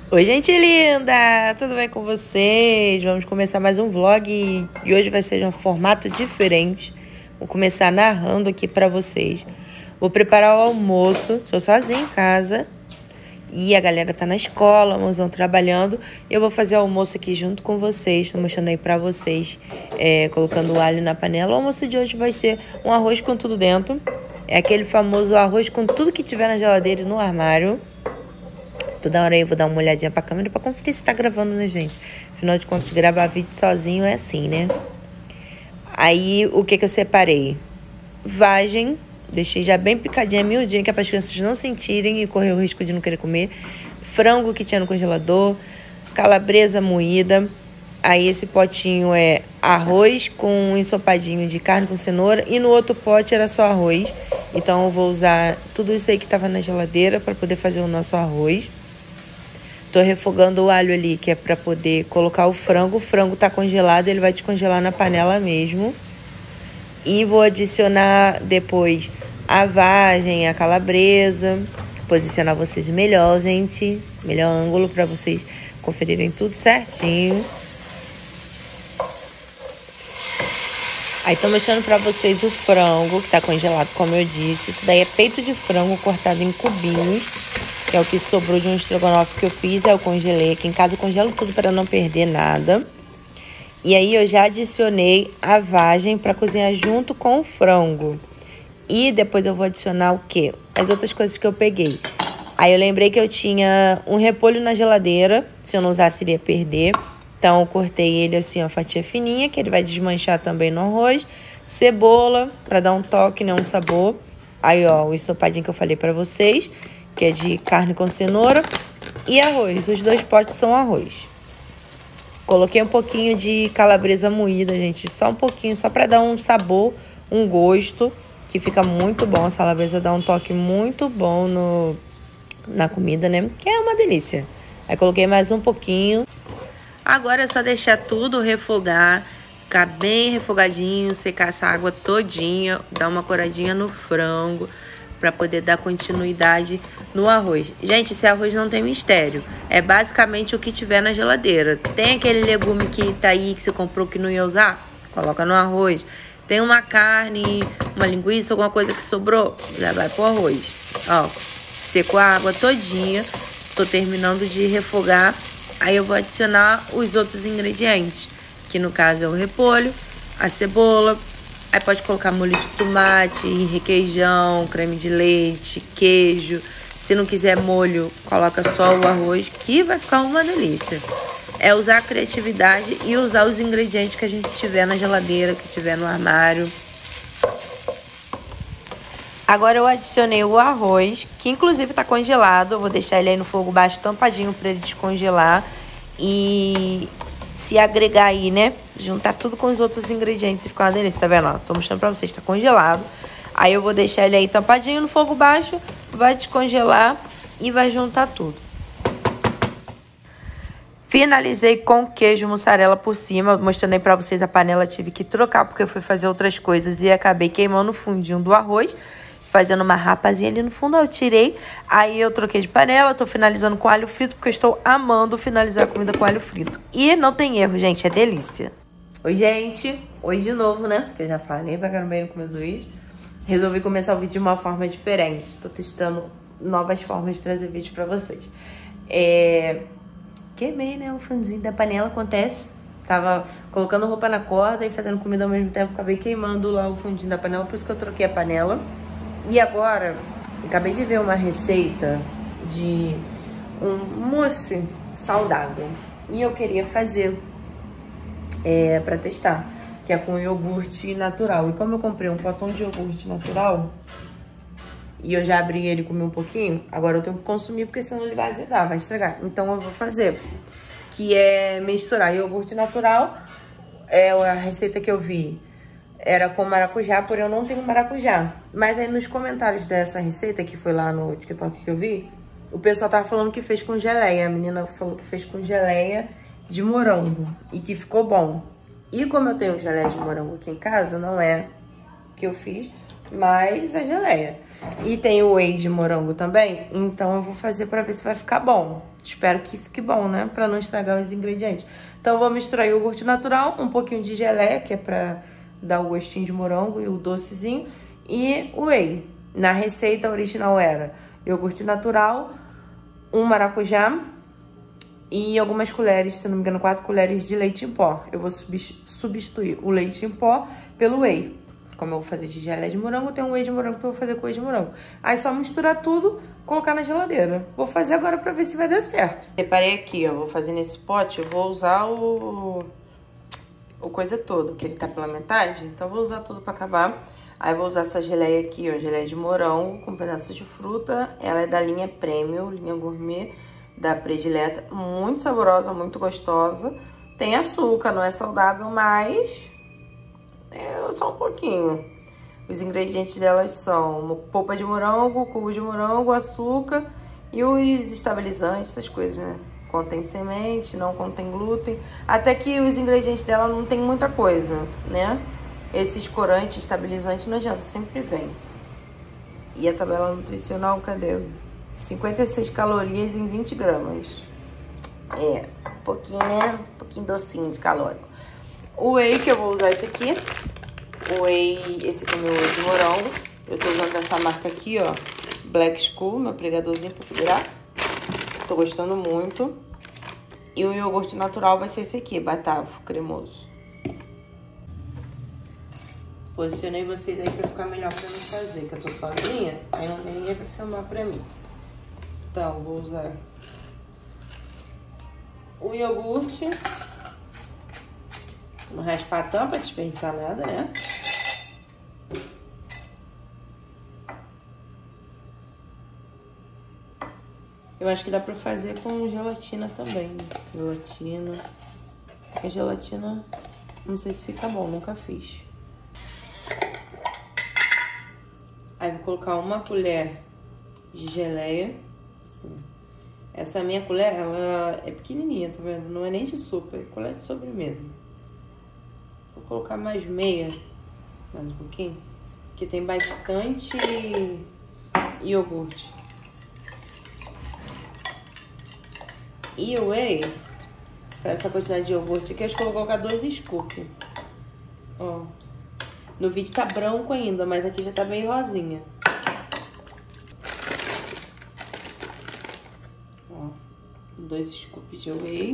Oi, gente linda! Tudo bem com vocês? Vamos começar mais um vlog e hoje vai ser de um formato diferente. Vou começar narrando aqui pra vocês. Vou preparar o almoço, tô sozinha em casa e a galera tá na escola, uns vão trabalhando. Eu vou fazer o almoço aqui junto com vocês, tô mostrando aí pra vocês, colocando o alho na panela. O almoço de hoje vai ser um arroz com tudo dentro. É aquele famoso arroz com tudo que tiver na geladeira e no armário. Toda hora aí eu vou dar uma olhadinha pra câmera pra conferir se tá gravando, né, gente? Afinal de contas, gravar vídeo sozinho é assim, né? Aí, o que eu separei? Vagem, deixei já bem picadinha, miudinha, que é para as crianças não sentirem e correr o risco de não querer comer. Frango que tinha no congelador, calabresa moída. Aí, esse potinho é arroz com um ensopadinho de carne com cenoura. E no outro pote era só arroz. Então, eu vou usar tudo isso aí que tava na geladeira para poder fazer o nosso arroz. Tô refogando o alho ali, que é pra poder colocar o frango. O frango tá congelado, ele vai descongelar na panela mesmo. E vou adicionar depois a vagem, a calabresa. Posicionar vocês melhor, gente. Melhor ângulo pra vocês conferirem tudo certinho. Aí tô mostrando pra vocês o frango, que tá congelado, como eu disse. Isso daí é peito de frango cortado em cubinhos, que é o que sobrou de um estrogonofe que eu fiz. Eu congelei aqui em casa, eu congelo tudo para não perder nada. E aí eu já adicionei a vagem para cozinhar junto com o frango. E depois eu vou adicionar o quê? As outras coisas que eu peguei. Aí eu lembrei que eu tinha um repolho na geladeira, se eu não usasse iria perder. Então eu cortei ele assim, ó, fatia fininha, que ele vai desmanchar também no arroz. Cebola, para dar um toque, né, um sabor. Aí, ó, o ensopadinho que eu falei para vocês, que é de carne com cenoura, e arroz. Os dois potes são arroz. Coloquei um pouquinho de calabresa moída, gente, só um pouquinho, só para dar um sabor, um gosto, que fica muito bom. A calabresa dá um toque muito bom na comida, né? Que é uma delícia. Aí coloquei mais um pouquinho. Agora é só deixar tudo refogar, ficar bem refogadinho, secar essa água todinha, dar uma coradinha no frango, para poder dar continuidade no arroz. Gente, esse arroz não tem mistério. É basicamente o que tiver na geladeira. Tem aquele legume que tá aí, que você comprou que não ia usar? Coloca no arroz. Tem uma carne, uma linguiça, alguma coisa que sobrou? Já vai pro arroz. Ó, secou a água todinha. Tô terminando de refogar. Aí eu vou adicionar os outros ingredientes, que no caso é o repolho, a cebola. Aí pode colocar molho de tomate, requeijão, creme de leite, queijo. Se não quiser molho, coloca só o arroz, que vai ficar uma delícia. É usar a criatividade e usar os ingredientes que a gente tiver na geladeira, que tiver no armário. Agora eu adicionei o arroz, que inclusive tá congelado. Eu vou deixar ele aí no fogo baixo tampadinho para ele descongelar e se agregar aí, né? Juntar tudo com os outros ingredientes e ficar uma delícia, tá vendo? Ó, tô mostrando pra vocês, tá congelado. Aí eu vou deixar ele aí tampadinho no fogo baixo, vai descongelar e vai juntar tudo. Finalizei com queijo mussarela por cima, mostrando aí pra vocês a panela. Tive que trocar porque eu fui fazer outras coisas e acabei queimando o fundinho do arroz, fazendo uma rapazinha ali no fundo. Eu tirei, aí eu troquei de panela. Tô finalizando com alho frito, porque eu estou amando finalizar a comida com alho frito. E não tem erro, gente, é delícia. Oi, gente. Hoje de novo, né? Que eu já falei pra caramba aí no começo do vídeo. Resolvi começar o vídeo de uma forma diferente. Tô testando novas formas de trazer vídeo pra vocês. Queimei, né, o fundinho da panela, acontece. Tava colocando roupa na corda e fazendo comida ao mesmo tempo. Acabei queimando lá o fundinho da panela, por isso que eu troquei a panela. E agora, acabei de ver uma receita de um mousse saudável. E eu queria fazer pra testar, que é com iogurte natural. E como eu comprei um potão de iogurte natural e eu já abri ele e comi um pouquinho, agora eu tenho que consumir, porque senão ele vai azedar, vai estragar. Então eu vou fazer, que é misturar iogurte natural. A receita que eu vi era com maracujá, porém eu não tenho maracujá. Mas aí nos comentários dessa receita, que foi lá no TikTok que eu vi, o pessoal tava falando que fez com geleia. A menina falou que fez com geleia de morango e que ficou bom. E como eu tenho geleia de morango aqui em casa, não é que eu fiz, mas a geleia. E tem o whey de morango também, então eu vou fazer pra ver se vai ficar bom. Espero que fique bom, né? Pra não estragar os ingredientes. Então eu vou misturar iogurte natural, um pouquinho de geleia, que é pra dar o gostinho de morango e o docezinho, e o whey. Na receita original era iogurte natural, um maracujá e algumas colheres, se não me engano, 4 colheres de leite em pó. Eu vou substituir o leite em pó pelo whey. Como eu vou fazer de geleia de morango, tem um whey de morango que eu vou fazer com whey de morango. Aí só misturar tudo, colocar na geladeira. Vou fazer agora pra ver se vai dar certo. Separei aqui, ó, vou fazer nesse pote, eu vou usar o coisa todo, que ele tá pela metade. Então vou usar tudo pra acabar. Aí vou usar essa geleia aqui, ó, geleia de morango com pedaços de fruta. Ela é da linha Premium, linha Gourmet, da Predileta. Muito saborosa, muito gostosa. Tem açúcar, não é saudável, mas é só um pouquinho. Os ingredientes delas são polpa de morango, cubo de morango, açúcar e os estabilizantes, essas coisas, né? Contém semente, não contém glúten. Até que os ingredientes dela não tem muita coisa, né? Esses corantes, estabilizantes, não adianta, sempre vem. E a tabela nutricional, cadê? 56 calorias em 20 gramas. É, um pouquinho, né? Um pouquinho docinho de calórico. O whey, que eu vou usar esse aqui. O whey, esse aqui é o meu whey de morango. Eu tô usando essa marca aqui, ó. Black School, meu pregadorzinho pra segurar. Tô gostando muito. E o iogurte natural vai ser esse aqui, Batavo, cremoso. Posicionei vocês aí pra ficar melhor pra mim fazer, que eu tô sozinha, aí não tem ninguém pra filmar pra mim. Então, vou usar o iogurte. Não raspar a tampa pra desperdiçar nada, né? Eu acho que dá pra fazer com gelatina também. Gelatina. A gelatina, não sei se fica bom, nunca fiz. Aí vou colocar uma colher de geleia. Assim. Essa minha colher, ela é pequenininha, tá vendo? Não é nem de sopa, é colher de sobremesa. Vou colocar mais meia, mais um pouquinho, que tem bastante iogurte. E o whey, para essa quantidade de iogurte aqui, acho que eu vou colocar 2 scoops. Ó. No vídeo tá branco ainda, mas aqui já tá bem rosinha. Ó, 2 scoops de whey.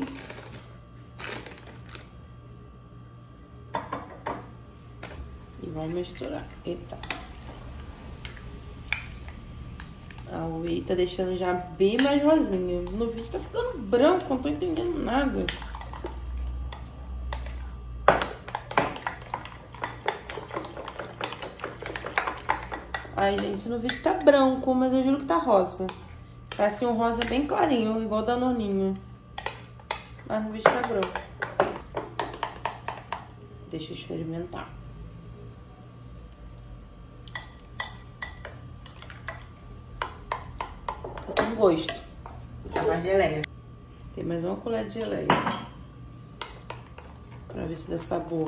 E vamos misturar. Eita. A whey tá deixando já bem mais rosinha. No vídeo tá ficando branco, não tô entendendo nada. Ai, gente, no vídeo tá branco, mas eu juro que tá rosa. Tá assim, um rosa bem clarinho, igual da Danoninho. Mas no vídeo tá branco. Deixa eu experimentar. Tá sem gosto. Vou botar mais geleia. Tem mais uma colher de geleia. Pra ver se dá sabor.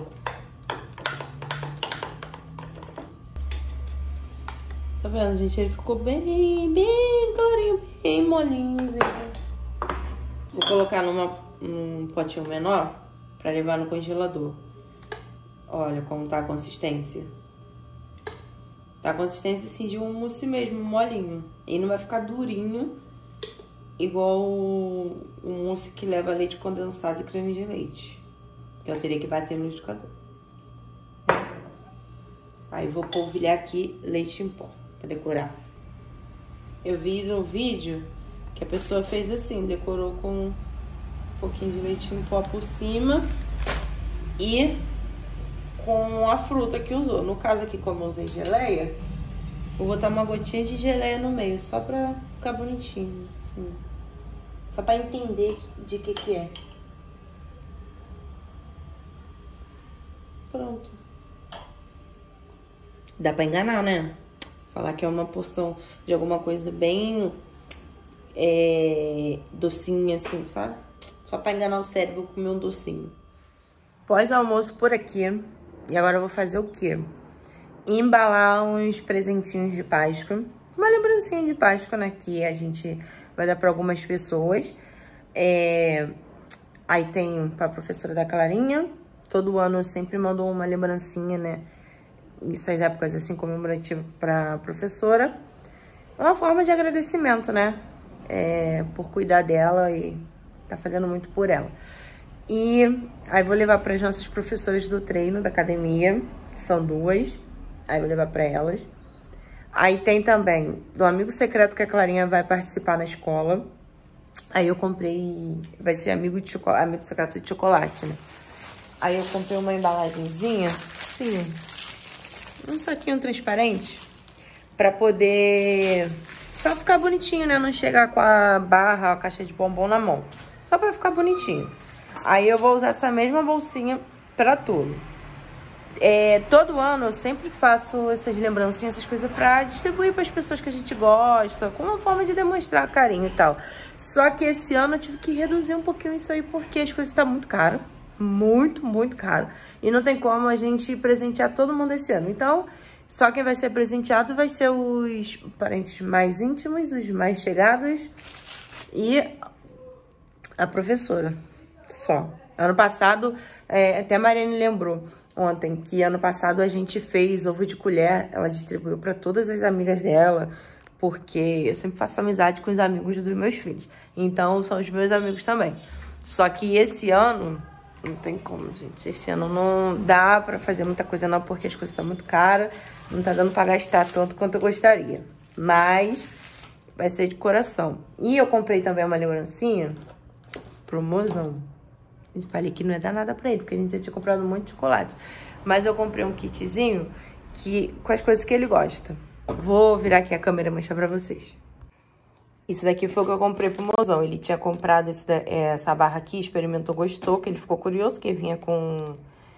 Tá vendo, gente? Ele ficou bem clarinho, bem molinho. Vou colocar num potinho menor pra levar no congelador. Olha como tá a consistência. Tá a consistência assim de um mousse mesmo, molinho. E não vai ficar durinho, igual o mousse que leva leite condensado e creme de leite. Que eu teria que bater no liquidificador. Aí vou polvilhar aqui leite em pó pra decorar. Eu vi no vídeo que a pessoa fez assim, decorou com um pouquinho de leite em pó por cima e com a fruta que usou. No caso aqui, como eu usei geleia, vou botar uma gotinha de geleia no meio, só pra ficar bonitinho, assim. Só pra entender de que é. Pronto. Dá pra enganar, né? Falar que é uma porção de alguma coisa bem docinha, assim, sabe? Só pra enganar o cérebro, comer um docinho. Pós-almoço por aqui. E agora eu vou fazer o quê? embalar uns presentinhos de Páscoa. Uma lembrancinha de Páscoa, né? Que a gente vai dar para algumas pessoas. Aí tem pra professora da Clarinha. Todo ano eu sempre mando uma lembrancinha, né? Nessas épocas assim comemorativas pra professora. Uma forma de agradecimento, né? Por cuidar dela e tá fazendo muito por ela. E aí vou levar para as nossas professoras do treino, da academia. São 2. Aí vou levar para elas. Aí tem também do amigo secreto que a Clarinha vai participar na escola. Aí eu comprei... Vai ser amigo secreto de chocolate, né? Aí eu comprei uma embalagenzinha, assim, um saquinho transparente, pra poder só ficar bonitinho, né? Não chegar com a barra, a caixa de bombom na mão. Só pra ficar bonitinho. Aí eu vou usar essa mesma bolsinha pra tudo. Todo ano eu sempre faço essas lembrancinhas, essas coisas pra distribuir pras pessoas que a gente gosta, como uma forma de demonstrar carinho e tal. Só que esse ano eu tive que reduzir um pouquinho isso aí, porque as coisas estão muito caras. Muito, muito caro. E não tem como a gente presentear todo mundo esse ano. Então, só quem vai ser presenteado vai ser os parentes mais íntimos, os mais chegados e a professora. Só. Ano passado, até a Mariane lembrou ontem que ano passado a gente fez ovo de colher. Ela distribuiu para todas as amigas dela, porque eu sempre faço amizade com os amigos dos meus filhos. Então, são os meus amigos também. Só que esse ano... Não tem como, gente. Esse ano não dá pra fazer muita coisa não, porque as coisas estão muito caras. Não tá dando pra gastar tanto quanto eu gostaria. Mas vai ser de coração. E eu comprei também uma lembrancinha pro mozão. Eu falei que não ia dar nada pra ele, porque a gente já tinha comprado um monte de chocolate. Mas eu comprei um kitzinho com as coisas que ele gosta. Vou virar aqui a câmera e mostrar pra vocês. Isso daqui foi o que eu comprei pro mozão. Ele tinha comprado essa barra aqui, experimentou, gostou, que ele ficou curioso, que vinha com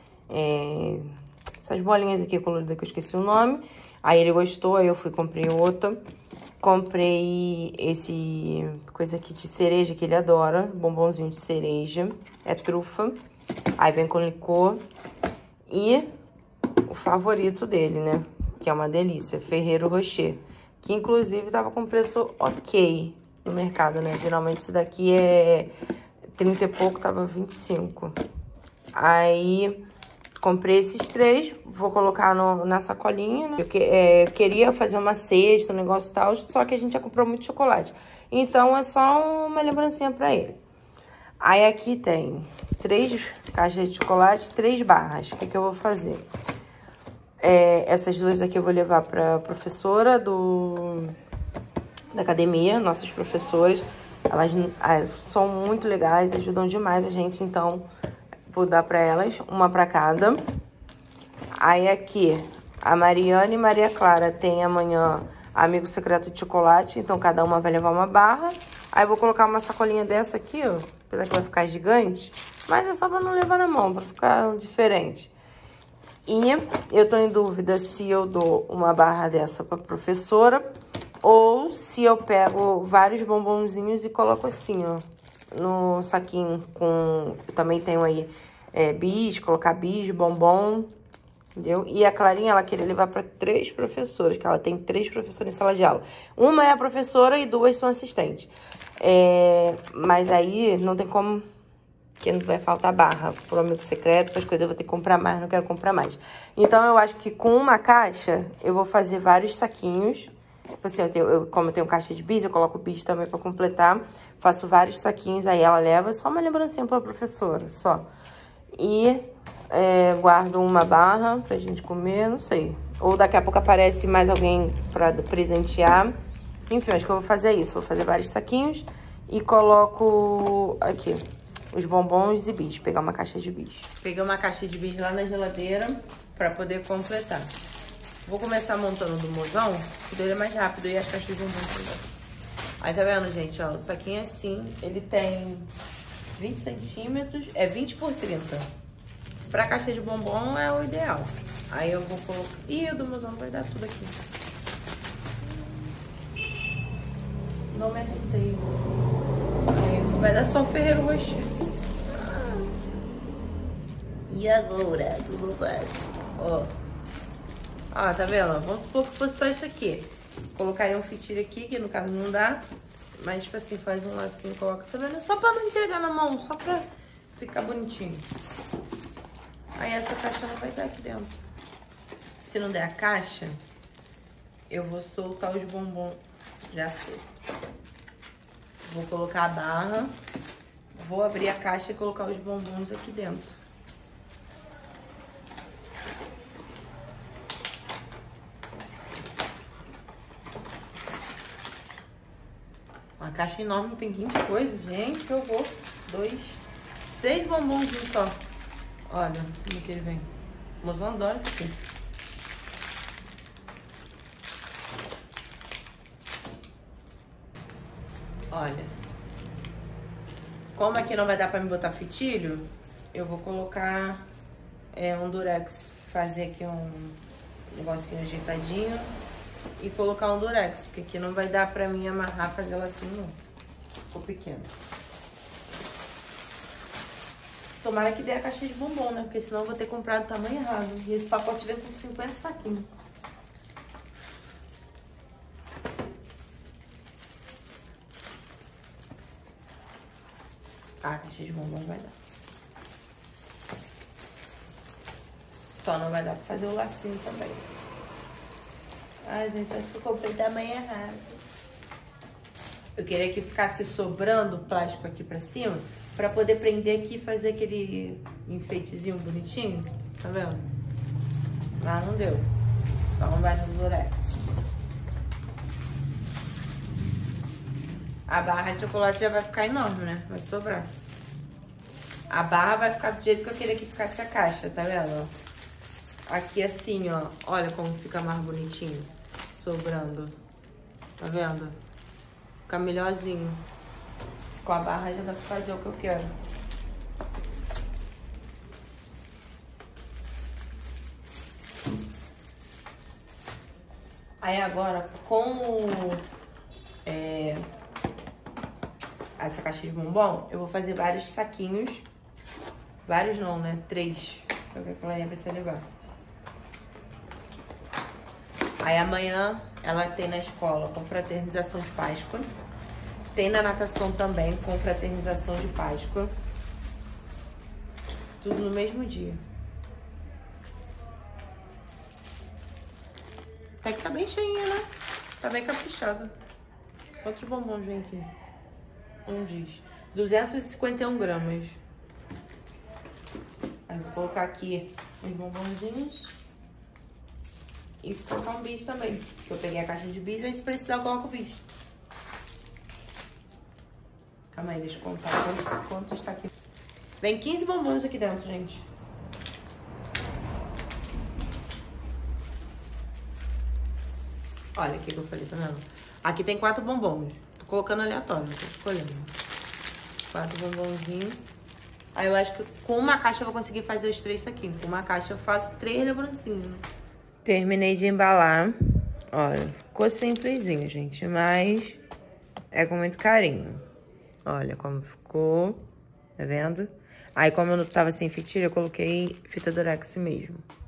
essas bolinhas aqui coloridas que eu esqueci o nome. Aí ele gostou, aí eu fui e comprei outra. Comprei esse coisa aqui de cereja, que ele adora, bombonzinho de cereja, é trufa. Aí vem com licor. E o favorito dele, né, que é uma delícia, Ferrero Rocher. Que, inclusive, tava com preço ok no mercado, né? Geralmente, esse daqui é 30 e pouco, tava 25. Aí, comprei esses 3. Vou colocar na sacolinha, né? Eu queria fazer uma cesta, um negócio e tal. Só que a gente já comprou muito chocolate. Então, é só uma lembrancinha pra ele. Aí, aqui tem 3 caixas de chocolate, 3 barras. O que eu vou fazer? Essas 2 aqui eu vou levar pra professora da academia, nossas professoras. Elas são muito legais, ajudam demais a gente, então vou dar pra elas, uma pra cada. Aí aqui, a Mariane e Maria Clara tem amanhã amigo secreto de chocolate, então cada uma vai levar uma barra. Aí eu vou colocar uma sacolinha dessa aqui, ó, apesar que vai ficar gigante, mas é só pra não levar na mão, pra ficar diferente. E eu tô em dúvida se eu dou uma barra dessa pra professora ou se eu pego vários bombonzinhos e coloco assim, ó, no saquinho com... Eu também tenho aí bis, colocar bis, bombom, entendeu? E a Clarinha, ela queria levar pra 3 professoras, que ela tem 3 professoras em sala de aula. Uma é a professora e 2 são assistentes. Mas aí não tem como... Porque não vai faltar barra pro amigo secreto, para as coisas eu vou ter que comprar mais, não quero comprar mais. Então, eu acho que com uma caixa, eu vou fazer vários saquinhos. Assim, como eu tenho caixa de bis, eu coloco bis também para completar. Faço vários saquinhos, aí ela leva só uma lembrancinha pra professora, só. E guardo uma barra pra gente comer, não sei. Ou daqui a pouco aparece mais alguém pra presentear. Enfim, acho que eu vou fazer isso. Vou fazer vários saquinhos e coloco aqui os bombons e bis, pegar uma caixa de bis. Peguei uma caixa de bis lá na geladeira pra poder completar. Vou começar montando do mozão, que dele é mais rápido e as caixas de bombons também. Aí tá vendo, gente, ó, o saquinho é assim, ele tem 20 centímetros, 20 por 30. Pra caixa de bombom é o ideal. Aí eu vou colocar... Ih, o do mozão vai dar tudo aqui. Não me ajeitei. Aí isso vai dar só o Ferrero Rocher. E agora, tudo faz. Ó. Ó, tá vendo? Vamos supor que fosse só isso aqui. Colocaria um fitilho aqui, que no caso não dá. Mas, tipo assim, faz um lacinho, coloca, tá vendo? Só pra não entregar na mão, só pra ficar bonitinho. Aí essa caixa não vai estar aqui dentro. Se não der a caixa, eu vou soltar os bombons. Já sei. Vou colocar a barra. Vou abrir a caixa e colocar os bombons aqui dentro. Uma caixa enorme, tem 20 coisas, gente, que eu vou. 6 bombonzinhos só. Olha como que ele vem. O mozão adora isso aqui. Olha. Como aqui não vai dar pra me botar fitilho, eu vou colocar um durex. Fazer aqui um negocinho ajeitadinho. E colocar um durex, porque aqui não vai dar pra mim amarrar, fazer ela assim, não. Ficou pequeno. Tomara que dê a caixa de bombom, né? Porque senão eu vou ter comprado o tamanho errado. E esse pacote vem com 50 saquinhos. Ah, a caixa de bombom vai dar. Só não vai dar pra fazer o lacinho também. Ai, gente, acho que eu comprei tamanho errado. Eu queria que ficasse sobrando plástico aqui pra cima, pra poder prender aqui e fazer aquele enfeitezinho bonitinho. Tá vendo? Mas não deu. Então vai no durex. A barra de chocolate já vai ficar enorme, né? Vai sobrar. A barra vai ficar do jeito que eu queria que ficasse a caixa, tá vendo? Aqui assim, ó. Olha como fica mais bonitinho. Sobrando. Tá vendo? Fica melhorzinho. Com a barra já dá pra fazer o que eu quero. Aí agora, com essa caixa de bombom, eu vou fazer vários saquinhos. Vários não, né? 3. Que é o que a Clarinha precisa levar. Aí amanhã ela tem na escola confraternização de Páscoa. Tem na natação também confraternização de Páscoa. Tudo no mesmo dia. Até que tá bem cheinha, né? Tá bem caprichada. Quantos bombons vem aqui? Diz 251 gramas. Aí vou colocar aqui os bombonzinhos. E vou colocar um bis também. Porque eu peguei a caixa de bis, aí se precisar eu coloco o bis. Calma aí, deixa eu contar quanto está aqui. Vem 15 bombons aqui dentro, gente. Olha aqui que eu falei, tá vendo? Aqui tem 4 bombons. Tô colocando aleatório, tô escolhendo. 4 bombonzinhos. Aí eu acho que com uma caixa eu vou conseguir fazer os 3 saquinhos. Com uma caixa eu faço 3 lembrancinhos. Terminei de embalar. Olha, ficou simplesinho, gente, mas é com muito carinho. Olha como ficou, tá vendo? Aí como eu não tava sem fitilha, eu coloquei fita durex mesmo.